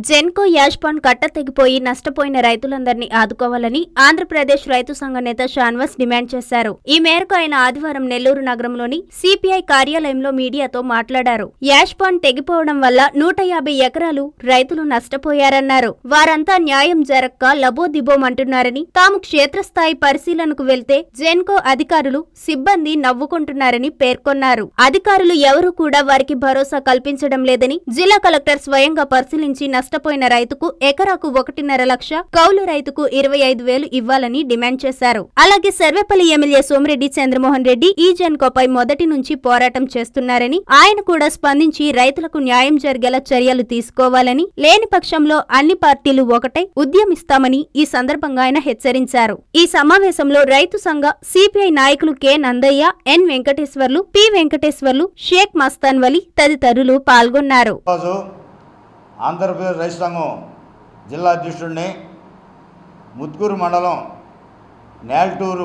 జెన్కో యాష్పాన్ కట్ట తెగిపోయి నష్టపోయిన రైతులందరినీ ఆదుకోవాలని ఆంధ్రప్రదేశ్ రైతు సంఘ నేత షాన్వాస్ డిమాండ్ చేశారు. ఈ మేరకు ఆయన ఆదివారం నెల్లూరు నగరంలోని సిపిఐ కార్యాలయంలో మీడియాతో మాట్లాడారు. యాష్పాన్ తెగిపోవడం వల్ల 150 ఎకరాలు రైతులు నష్టపోయారన్నారు. వారంతా న్యాయం జరక్క లబోదిబోమంటున్నారని, తాము క్షేత్రస్థాయి పరిశీలనకు వెళ్తే జెన్కో అధికారులు సిబ్బంది నవ్వుకుంటున్నారని పేర్కొన్నారు. అధికారులు ఎవరూ కూడా వారికి భరోసా కల్పించడం లేదని, జిల్లా కలెక్టర్ స్వయంగా పరిశీలించి నష్టపోయిన రైతుకు ఎకరాకు 1.5 లక్ష, కౌలు రైతుకు 25,000 ఇవ్వాలని డిమాండ్ చేశారు. అలాగే సర్వేపల్లి ఎమ్మెల్యే సోమిరెడ్డి చంద్రమోహన్ రెడ్డి ఈ జెన్కోపై మొదటి నుంచి పోరాటం చేస్తున్నారని, ఆయన కూడా స్పందించి రైతులకు న్యాయం జరిగేలా చర్యలు తీసుకోవాలని, లేని పక్షంలో అన్ని పార్టీలు ఒకటై ఉద్యమిస్తామని ఈ సందర్భంగా ఆయన హెచ్చరించారు. ఈ సమావేశంలో రైతు సంఘ సిపిఐ నాయకులు K Nandaiah, N Venkateswarlu, P Venkateswarlu, Shaik Mastan Vali తదితరులు పాల్గొన్నారు. ఆంధ్రప్రదేశ్ రైతు సంఘం జిల్లా అధ్యక్షుడిని, ముత్కూరు మండలం నేల్టూరు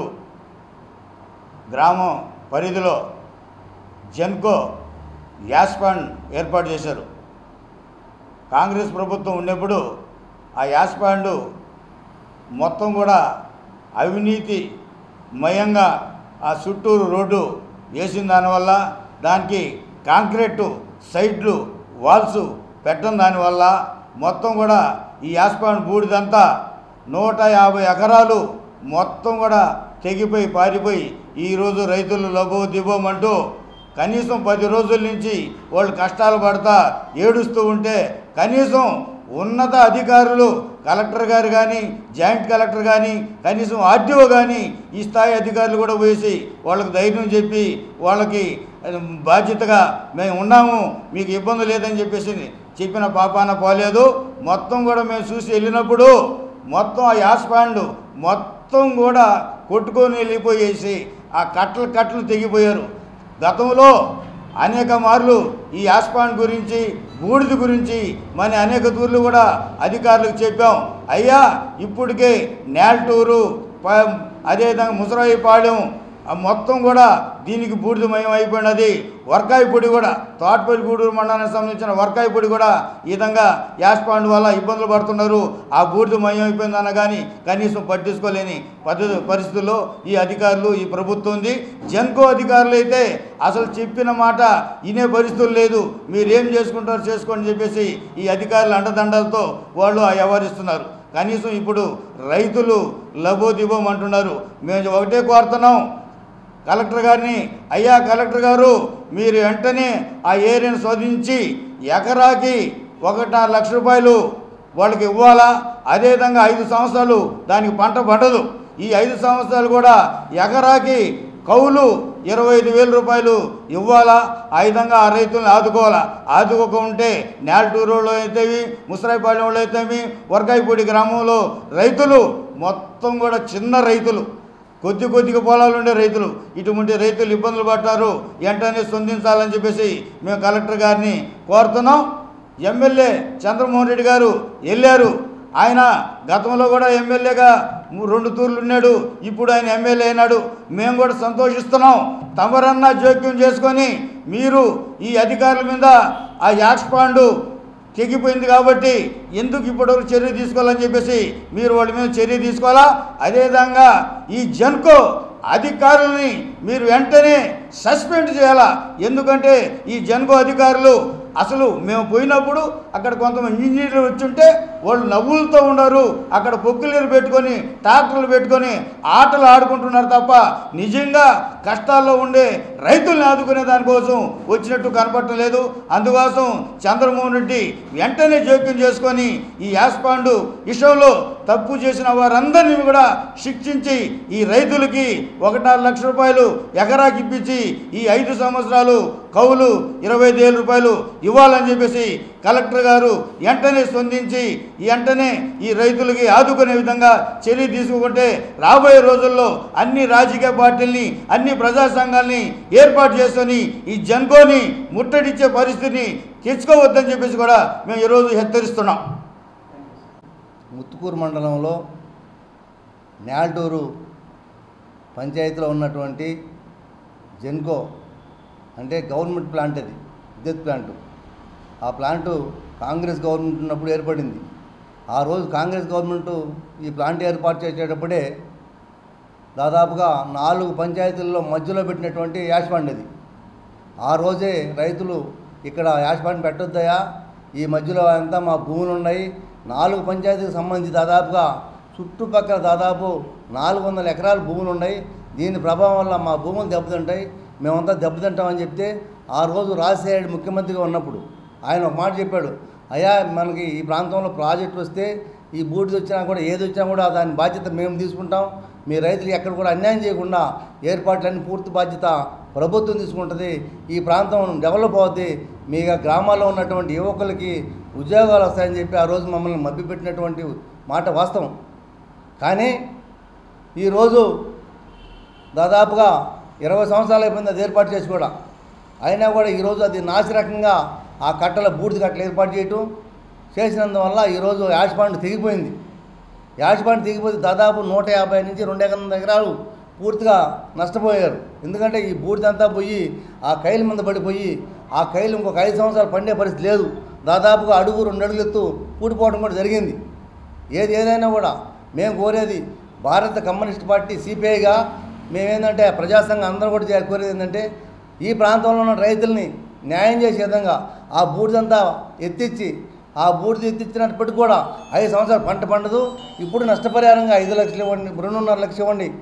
గ్రామం పరిధిలో జెన్కో యాష్పాన్ ఏర్పాటు చేశారు. కాంగ్రెస్ ప్రభుత్వం ఉన్నప్పుడు ఆ యాష్పాండ్ మొత్తం కూడా అవినీతిమయంగా ఆ చుట్టూరు రోడ్డు వేసిన దానివల్ల, దానికి కాంక్రీటు సైడ్లు వాల్స్ పెట్టడం దానివల్ల మొత్తం కూడా ఈ యాష్పాన్ బూడిదంతా 150 ఎకరాలు మొత్తం కూడా తెగిపోయి పారిపోయి ఈరోజు రైతులు లబోదిబోమంటూ కనీసం 10 రోజుల నుంచి వాళ్ళు కష్టాలు పడతా ఏడుస్తూ ఉంటే కనీసం ఉన్నత అధికారులు కలెక్టర్ గారు కానీ, జాయింట్ కలెక్టర్ కానీ, కనీసం ఆర్టీఓ కానీ ఈ స్థాయి అధికారులు కూడా వేసి వాళ్ళకి ధైర్యం చెప్పి వాళ్ళకి బాధ్యతగా మేము ఉన్నాము, మీకు ఇబ్బంది లేదని చెప్పిన పాపాన పోలేదు. మొత్తం కూడా మేము చూసి వెళ్ళినప్పుడు మొత్తం ఆ యాష్పాండ్ మొత్తం కూడా కొట్టుకొని వెళ్ళిపోయేసి ఆ కట్టలు తెగిపోయారు. గతంలో అనేక మార్లు ఈ యాష్పాండ్ గురించి, బూడిద గురించి మన అనేక తూర్లు కూడా అధికారులకు చెప్పాం. అయ్యా ఇప్పటికే నేల్టూరు, అదేవిధంగా ముసరాయిపాళెం మొత్తం కూడా దీనికి బూడిదమయం అయిపోయినది. వర్కాయపొడి కూడా, తోటపల్లిగూడూరు మండలానికి సంబంధించిన వర్కాయపొడి కూడా ఈ విధంగా యాష్పాండ్ వల్ల ఇబ్బందులు పడుతున్నారు. ఆ బూడిదమయం అయిపోయిందన్న కానీ కనీసం పట్టించుకోలేని పరిస్థితుల్లో ఈ అధికారులు, ఈ ప్రభుత్వం ఉంది. జెన్కో అధికారులు అయితే అసలు చెప్పిన మాట వినే పరిస్థితులు లేదు. మీరేం చేసుకుంటారో చేసుకోండి చెప్పేసి ఈ అధికారులు అండదండలతో వాళ్ళు వ్యవహరిస్తున్నారు. కనీసం ఇప్పుడు రైతులు లబోదిబోం అంటున్నారు. మేము ఒకటే కోరుతున్నాం కలెక్టర్ గారిని, అయ్యా కలెక్టర్ గారు మీరు వెంటనే ఆ ఏరియాను శోధించి ఎకరాకి 1.5 లక్ష రూపాయలు వాళ్ళకి ఇవ్వాలా. అదేవిధంగా 5 సంవత్సరాలు దానికి పంట పడదు. ఈ 5 సంవత్సరాలు కూడా ఎకరాకి కౌలు 25,000 రూపాయలు ఇవ్వాలా. ఆ విధంగా ఆ రైతులను ఆదుకోవాలా. ఆదుకోకుంటే నేల్టూరు వాళ్ళు అయితేవి, ముసరాయిపాళెం వాళ్ళు అయితేవి, వర్కాయపూడి గ్రామంలో రైతులు మొత్తం కూడా చిన్న రైతులు, కొద్దిగా పొలాలు ఉండే రైతులు, ఇటువంటి రైతులు ఇబ్బందులు పడ్డారు. వెంటనే స్పందించాలని చెప్పేసి మేము కలెక్టర్ గారిని కోరుతున్నాం. ఎమ్మెల్యే చంద్రమోహన్ రెడ్డి గారు వెళ్ళారు. ఆయన గతంలో కూడా ఎమ్మెల్యేగా 2 తూర్లు ఉన్నాడు. ఇప్పుడు ఆయన ఎమ్మెల్యే అయినాడు. మేము కూడా సంతోషిస్తున్నాం. తమరన్నా జోక్యం చేసుకొని మీరు ఈ అధికారుల మీద ఆ యాష్పాండ్ తెగిపోయింది కాబట్టి ఎందుకు ఇప్పటివరకు చర్య తీసుకోవాలని చెప్పేసి మీరు వాళ్ళ మీద చర్య తీసుకోవాలా. అదేవిధంగా ఈ జెన్కో అధికారులని మీరు వెంటనే సస్పెండ్ చేయాలా. ఎందుకంటే ఈ జెన్కో అధికారులు అసలు మేము పోయినప్పుడు అక్కడ కొంతమంది ఇంజనీర్లు వచ్చుంటే వాళ్ళు నవ్వులతో ఉన్నారు. అక్కడ పొక్కులీరు పెట్టుకొని, ట్రాక్టర్లు పెట్టుకొని ఆటలు ఆడుకుంటున్నారు తప్ప నిజంగా కష్టాల్లో ఉండే రైతుల్ని ఆదుకునే దానికోసం వచ్చినట్టు కనపడటం లేదు. అందుకోసం చంద్రమోహన్ రెడ్డి వెంటనే జోక్యం చేసుకొని ఈ యాష్పాండ్ విషయంలో తప్పు చేసిన వారందరినీ కూడా శిక్షించి ఈ రైతులకి 1.5 లక్ష రూపాయలు ఎకరాకి ఇప్పించి ఈ 5 సంవత్సరాలు కౌలు 25,000 రూపాయలు ఇవ్వాలని చెప్పేసి కలెక్టర్ గారు వెంటనే స్పందించి వెంటనే ఈ రైతులకి ఆదుకునే విధంగా చర్య తీసుకుంటే రాబోయే రోజుల్లో అన్ని రాజకీయ పార్టీల్ని, అన్ని ప్రజా సంఘాలని ఏర్పాటు చేసుకొని ఈ జెన్కోని ముట్టడిచ్చే పరిస్థితిని తెచ్చుకోవద్దని చెప్పేసి కూడా మేము ఈరోజు హెచ్చరిస్తున్నాం. ముత్తుకూరు మండలంలో నేల్టూరు పంచాయతీలో ఉన్నటువంటి జెన్కో అంటే గవర్నమెంట్ ప్లాంట్, అది విద్యుత్ ప్లాంటు. ఆ ప్లాంటు కాంగ్రెస్ గవర్నమెంట్ ఉన్నప్పుడు ఏర్పడింది. ఆ రోజు కాంగ్రెస్ గవర్నమెంటు ఈ ప్లాంట్ ఏర్పాటు చేసేటప్పుడే దాదాపుగా 4 పంచాయతీల్లో మధ్యలో పెట్టినటువంటి యాష్ ఫండ్ అది. ఆ రోజే రైతులు ఇక్కడ యాష్ ఫండ్ పెట్టొద్దయా, ఈ మధ్యలో అంతా మా భూములు ఉన్నాయి, 4 పంచాయతీలకు సంబంధించి దాదాపుగా చుట్టుపక్కల దాదాపు 400 ఎకరాల భూములు ఉన్నాయి, దీని ప్రభావం వల్ల మా భూములు దెబ్బతింటాయి, మేమంతా దెబ్బతింటామని చెప్తే ఆ రోజు రాజశేఖర్ ముఖ్యమంత్రిగా ఉన్నప్పుడు ఆయన ఒక మాట చెప్పాడు, అయ్యా మనకి ఈ ప్రాంతంలో ప్రాజెక్టు వస్తే ఈ బూడిద వచ్చినా కూడా ఏది వచ్చినా కూడా దాని బాధ్యత మేము తీసుకుంటాం, మీ రైతులు ఎక్కడ కూడా అన్యాయం చేయకుండా ఏర్పాట్లన్నీ పూర్తి బాధ్యత ప్రభుత్వం తీసుకుంటుంది, ఈ ప్రాంతం డెవలప్ అవుతుంది, మీ గ్రామాల్లో ఉన్నటువంటి యువకులకి ఉద్యోగాలు వస్తాయని చెప్పి ఆ రోజు మమ్మల్ని మభ్యపెట్టినటువంటి మాట వాస్తవం. కానీ ఈరోజు దాదాపుగా 20 సంవత్సరాలు అయిపోయింది అది ఏర్పాటు చేసి కూడా, అయినా కూడా ఈరోజు అది నాసిరకంగా ఆ కట్టల బూడిద కట్టలు ఏర్పాటు చేయటం చేసినందువల్ల ఈరోజు యాష్ పాండ్ తెగిపోయింది. యాష్ పాండ్ తెగిపోతే దాదాపు 150 నుంచి 200 ఎకరాలు పూర్తిగా నష్టపోయారు. ఎందుకంటే ఈ బూడిదంతా పోయి ఆ కైలు మీద పడిపోయి ఆ కైలు ఇంకొక 5 సంవత్సరాలు పండే పరిస్థితి లేదు, దాదాపుగా అడుగు 2 అడుగులు ఎత్తు పూడిపోవడం కూడా జరిగింది. ఏదైనా కూడా మేము కోరేది భారత కమ్యూనిస్ట్ పార్టీ సిపిఐగా మేమేంటంటే ప్రజాసంఘం అందరూ కూడా కోరేది ఏంటంటే ఈ ప్రాంతంలో ఉన్న రైతుల్ని న్యాయం చేసే విధంగా ఆ బూడిదంతా ఎత్తిచ్చి ఆ బూడిద ఎత్తిచ్చినప్పటికీ కూడా 5 సంవత్సరాలు పంట పండదు, ఇప్పుడు నష్టపరిహారంగా 5 లక్షలు ఇవ్వండి, 2.5 లక్షలు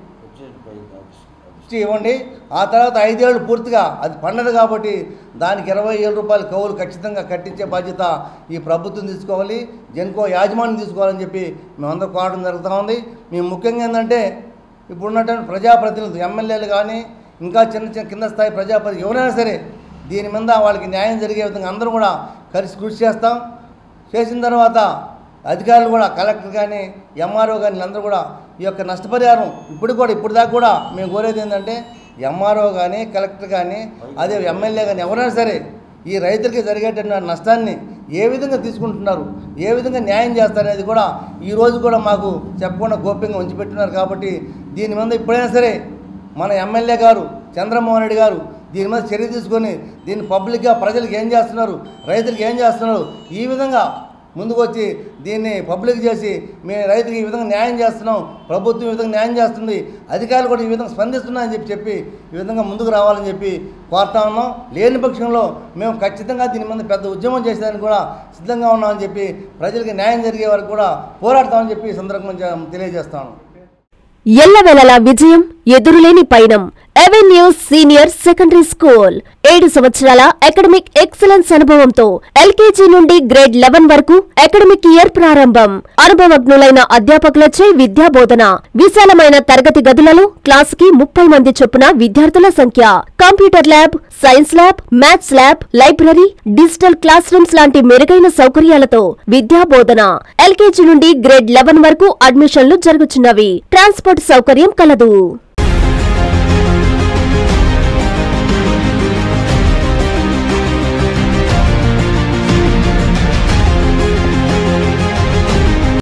ఇవ్వండి, ఆ తర్వాత 5 ఏళ్ళు పూర్తిగా అది పండదు కాబట్టి దానికి 20,000 రూపాయలు కౌలు ఖచ్చితంగా కట్టించే బాధ్యత ఈ ప్రభుత్వం తీసుకోవాలి, జెన్కో యాజమాన్యం తీసుకోవాలని చెప్పి మేమందరూ కోరడం జరుగుతూ ఉంది. మేము ముఖ్యంగా ఏంటంటే ఇప్పుడున్నటువంటి ప్రజాప్రతినిధులు ఎమ్మెల్యేలు కానీ ఇంకా చిన్న కింద స్థాయి ప్రజాప్రతినిధులు ఎవరైనా సరే దీని మీద వాళ్ళకి న్యాయం జరిగే విధంగా అందరూ కూడా కలిసి కృషి చేస్తాం. చేసిన తర్వాత అధికారులు కూడా కలెక్టర్ కానీ ఎంఆర్ఓ కానీ అందరూ కూడా ఈ యొక్క నష్టపరిహారం ఇప్పుడు దాకా కూడా మేము కోరేది ఏంటంటే ఎంఆర్ఓ కానీ కలెక్టర్ కానీ అదే ఎమ్మెల్యే కానీ ఎవరైనా సరే ఈ రైతులకి జరిగేటువంటి నష్టాన్ని ఏ విధంగా తీసుకుంటున్నారు, ఏ విధంగా న్యాయం చేస్తారనేది కూడా ఈరోజు కూడా మాకు చెప్పకుండా గోప్యంగా ఉంచిపెట్టున్నారు. కాబట్టి దీని మీద ఇప్పుడైనా సరే మన ఎమ్మెల్యే గారు చంద్రమోహన్ రెడ్డి గారు దీని మీద చర్య తీసుకొని దీన్ని పబ్లిక్గా ప్రజలకు ఏం చేస్తున్నారు, రైతులకు ఏం చేస్తున్నారు, ఈ విధంగా ముందుకు వచ్చి దీన్ని పబ్లిక్ చేసి మేము రైతుకి ఈ విధంగా న్యాయం చేస్తున్నాం, ప్రభుత్వం ఈ విధంగా న్యాయం చేస్తుంది, అధికారులు కూడా ఈ విధంగా స్పందిస్తున్నాయని చెప్పి ఈ విధంగా ముందుకు రావాలని చెప్పి కోరుతా ఉన్నాం. లేని పక్షంలో మేము ఖచ్చితంగా దీని మీద పెద్ద ఉద్యమం చేసేదానికి కూడా సిద్ధంగా ఉన్నామని చెప్పి ప్రజలకు న్యాయం జరిగే వరకు కూడా పోరాడతామని చెప్పి ఈ సందర్భంగా తెలియజేస్తాను. ఎల్లవేళలా విజయం, ఎదురులేని పయనం. అవెన్యూస్ సీనియర్ సెకండరీ స్కూల్ 7 సంవత్సరాల అకాడమిక్ ఎక్సలెన్స్ అనుభవంతో ఎల్కేజీ నుండి గ్రేడ్ 11 వరకు అకాడమిక్ ఇయర్ ప్రారంభం. అనుభవజ్ఞులైన అధ్యాపకులచే విద్యాబోధన. విశాలమైన తరగతి గదులలో క్లాసుకి 30 మంది చొప్పున విద్యార్థుల సంఖ్య. Computer lab, science lab, maths lab, library, digital classrooms లాంటి మెరుగైన సౌకర్యాలతో విద్యాబోధన. ఎల్కేజీ నుండి గ్రేడ్ 11 వరకు అడ్మిషన్లు జరుగుతున్నవి. ట్రాన్స్పోర్ట్ సౌకర్యం కలదు.